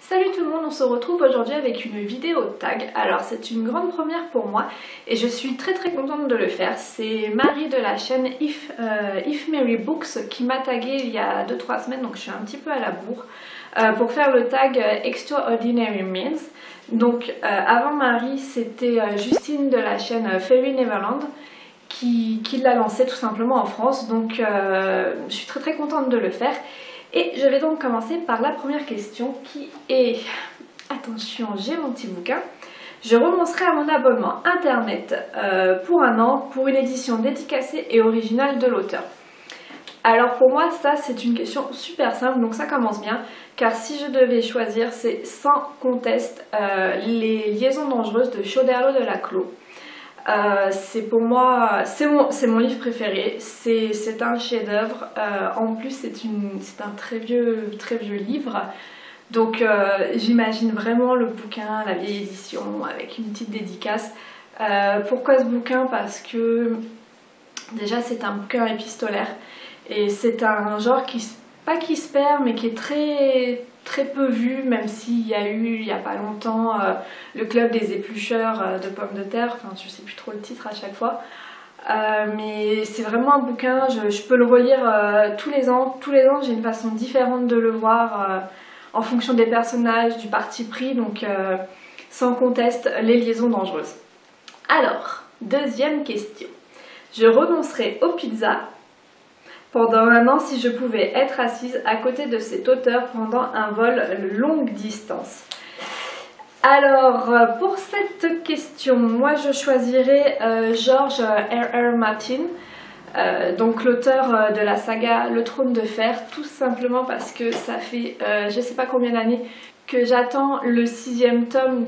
Salut tout le monde, on se retrouve aujourd'hui avec une vidéo tag. Alors c'est une grande première pour moi et je suis très contente de le faire. C'est Marie de la chaîne If Mary Books qui m'a tagué il y a 2-3 semaines, donc je suis un petit peu à la bourre, pour faire le tag Extraordinary Meals. Donc avant Marie, c'était Justine de la chaîne Fairy Neverland qui l'a lancé tout simplement en France, donc je suis très contente de le faire. Et je vais donc commencer par la première question qui est, attention, j'ai mon petit bouquin, je renoncerai à mon abonnement internet pour 1 an pour une édition dédicacée et originale de l'auteur. Alors pour moi ça c'est une question super simple, donc ça commence bien, car si je devais choisir, c'est sans conteste les liaisons dangereuses de Choderlos de Laclos. C'est pour moi, c'est mon livre préféré, c'est un chef-d'œuvre, en plus c'est un très vieux livre, donc j'imagine vraiment le bouquin, la vieille édition avec une petite dédicace. Pourquoi ce bouquin? Parce que déjà c'est un bouquin épistolaire et c'est un genre pas qui se perd mais qui est très peu vu, même s'il y a eu il n'y a pas longtemps le club des éplucheurs de pommes de terre, enfin je sais plus trop le titre à chaque fois, mais c'est vraiment un bouquin, je peux le relire tous les ans j'ai une façon différente de le voir en fonction des personnages, du parti pris, donc sans conteste les liaisons dangereuses. Alors, deuxième question, je renoncerai aux pizzas pendant 1 an si je pouvais être assise à côté de cet auteur pendant un vol longue distance. Alors pour cette question, moi je choisirais George R.R. Martin, donc l'auteur de la saga Le Trône de Fer, tout simplement parce que ça fait je sais pas combien d'années que j'attends le 6e tome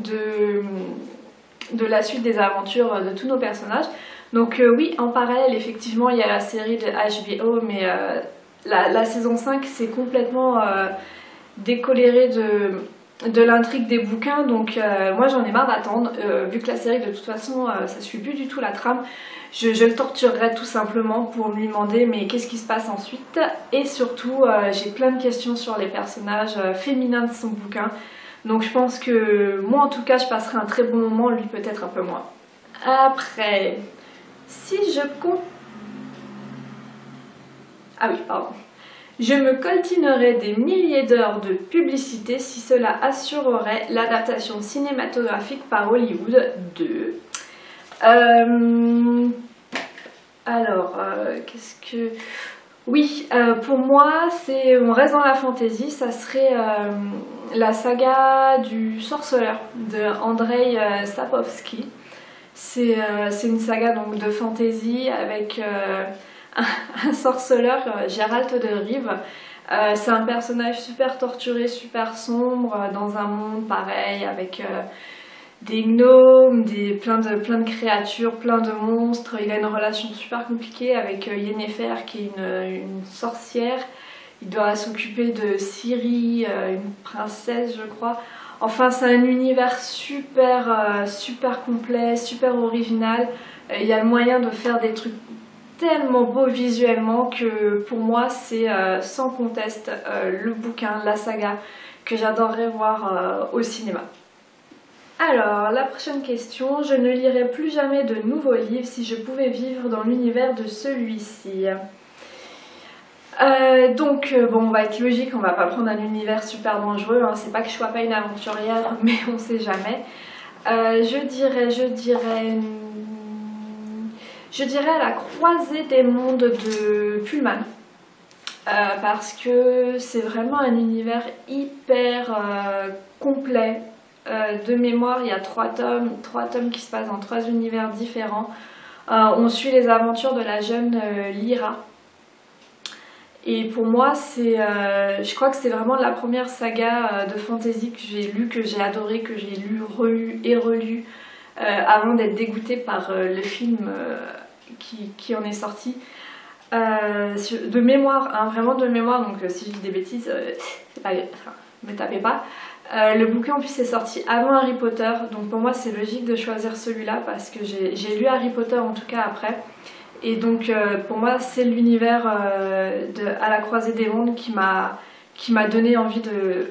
de la suite des aventures de tous nos personnages. Donc oui, en parallèle, effectivement, il y a la série de HBO, mais la saison 5 c'est complètement décoléré de l'intrigue des bouquins, donc moi j'en ai marre d'attendre, vu que la série de toute façon ça suit plus du tout la trame, je le torturerai tout simplement pour lui demander mais qu'est-ce qui se passe ensuite, et surtout j'ai plein de questions sur les personnages féminins de son bouquin, donc je pense que moi en tout cas je passerai un très bon moment, lui peut-être un peu moins. Après... Si je compte... Ah oui, pardon. Je me coltinerais des milliers d'heures de publicité si cela assurerait l'adaptation cinématographique par Hollywood de... Alors, qu'est-ce que... Oui, pour moi, on reste dans la fantasy, ça serait la saga du sorceleur de Andrzej Sapkowski. C'est une saga donc de fantasy avec un sorceleur, Geralt de Rive. C'est un personnage super torturé, super sombre, dans un monde pareil avec des gnomes, plein de créatures, plein de monstres. Il a une relation super compliquée avec Yennefer qui est une sorcière. Il doit s'occuper de Ciri, une princesse je crois. Enfin c'est un univers super complet, super original. Il y a le moyen de faire des trucs tellement beaux visuellement que pour moi c'est sans conteste le bouquin, la saga que j'adorerais voir au cinéma. Alors la prochaine question, je ne lirai plus jamais de nouveaux livres si je pouvais vivre dans l'univers de celui-ci. Donc bon, on va être logique, on va pas prendre un univers super dangereux, hein. C'est pas que je sois pas une aventurière, mais on sait jamais. Je dirais à la croisée des mondes de Pullman, parce que c'est vraiment un univers hyper complet. De mémoire, il y a 3 tomes qui se passent dans 3 univers différents. On suit les aventures de la jeune Lyra. Et pour moi, je crois que c'est vraiment la première saga de fantasy que j'ai lue, que j'ai adorée, que j'ai lu, relu et relu avant d'être dégoûtée par le film qui en est sorti. De mémoire, hein, vraiment de mémoire, donc si je dis des bêtises, me tapez pas. Le bouquin en plus est sorti avant Harry Potter, donc pour moi c'est logique de choisir celui-là parce que j'ai lu Harry Potter en tout cas après. Et donc pour moi c'est l'univers à la croisée des mondes qui m'a donné envie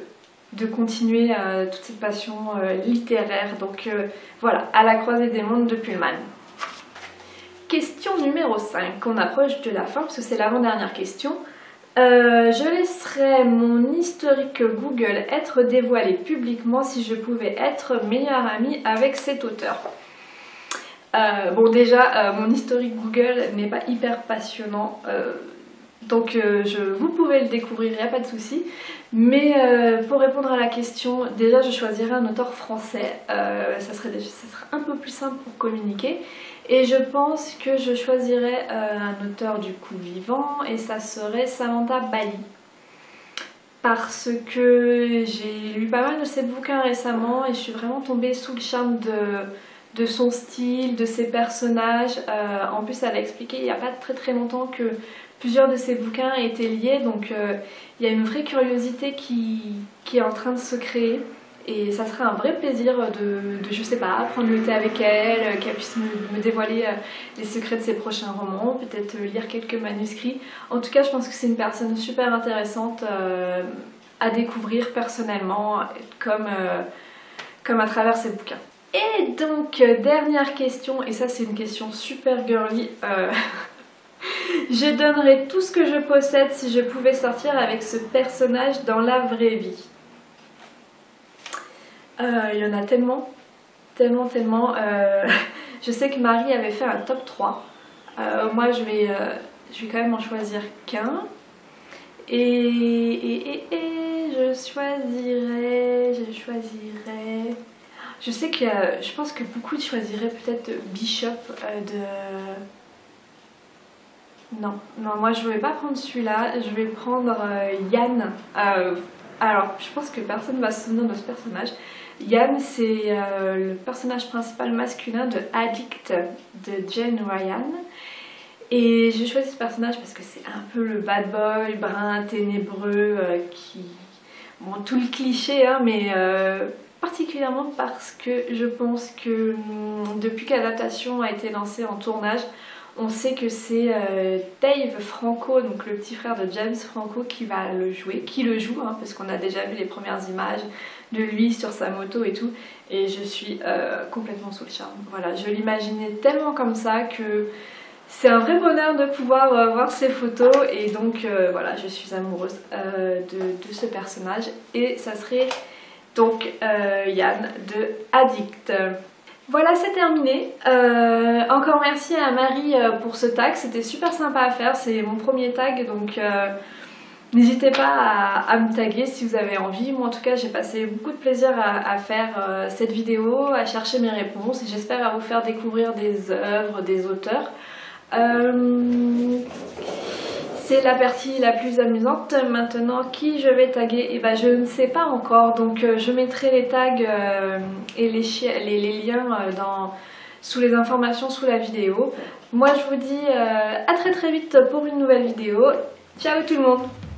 de continuer toute cette passion littéraire. Donc voilà, à la croisée des mondes de Pullman. Question numéro 5, on approche de la fin parce que c'est l'avant-dernière question. Je laisserais mon historique Google être dévoilé publiquement si je pouvais être meilleure amie avec cet auteur. Bon déjà, mon historique Google n'est pas hyper passionnant, donc vous pouvez le découvrir, il n'y a pas de souci. Mais pour répondre à la question, déjà je choisirais un auteur français, ça serait un peu plus simple pour communiquer. Et je pense que je choisirais un auteur du coup vivant et ça serait Samantha Bally. Parce que j'ai lu pas mal de ses bouquins récemment et je suis vraiment tombée sous le charme de son style, de ses personnages. En plus elle a expliqué il n'y a pas très longtemps que plusieurs de ses bouquins étaient liés, donc il y a une vraie curiosité qui est en train de se créer. Et ça serait un vrai plaisir je sais pas, prendre le thé avec elle, qu'elle puisse me dévoiler les secrets de ses prochains romans, peut-être lire quelques manuscrits. En tout cas, je pense que c'est une personne super intéressante à découvrir personnellement, comme à travers ses bouquins. Et donc, dernière question, et ça c'est une question super girly. Je donnerais tout ce que je possède si je pouvais sortir avec ce personnage dans la vraie vie. Il y en a tellement. Je sais que Marie avait fait un top 3. Moi je vais quand même en choisir qu'un. Et je choisirais... Je sais que je pense que beaucoup choisiraient peut-être Bishop Non, moi je ne vais pas prendre celui-là, je vais prendre Yann. Alors, je pense que personne ne va se souvenir de ce personnage. Yann, c'est le personnage principal masculin de Addict de Jane Ryan. Et j'ai choisi ce personnage parce que c'est un peu le bad boy, brun, ténébreux, Bon, tout le cliché, hein, mais particulièrement parce que je pense que depuis que l'adaptation a été lancée en tournage, on sait que c'est Dave Franco, donc le petit frère de James Franco, qui le joue, hein, parce qu'on a déjà vu les premières images de lui sur sa moto et tout, et je suis complètement sous le charme. Voilà, je l'imaginais tellement comme ça que c'est un vrai bonheur de pouvoir voir ses photos, et donc voilà, je suis amoureuse de ce personnage, et ça serait donc Yann de Addict. Voilà, c'est terminé. Encore merci à Marie pour ce tag, c'était super sympa à faire, c'est mon premier tag, donc n'hésitez pas à me taguer si vous avez envie. Moi en tout cas j'ai passé beaucoup de plaisir à faire cette vidéo, à chercher mes réponses, et j'espère à vous faire découvrir des œuvres, des auteurs. C'est la partie la plus amusante. Maintenant, qui je vais taguer? Eh ben, je ne sais pas encore, donc je mettrai les tags et les liens sous les informations sous la vidéo. Moi je vous dis à très vite pour une nouvelle vidéo. Ciao tout le monde!